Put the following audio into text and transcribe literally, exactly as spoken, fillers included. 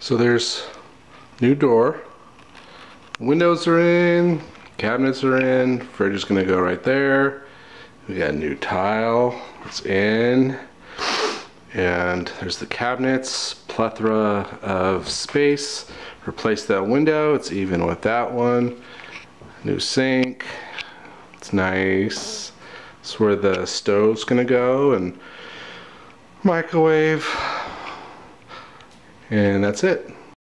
So there's new door, windows are in, cabinets are in, fridge is gonna go right there. We got a new tile, it's in, and there's the cabinets, plethora of space. Replace that window, it's even with that one. New sink, it's nice. It's where the stove's gonna go, and microwave. And that's it.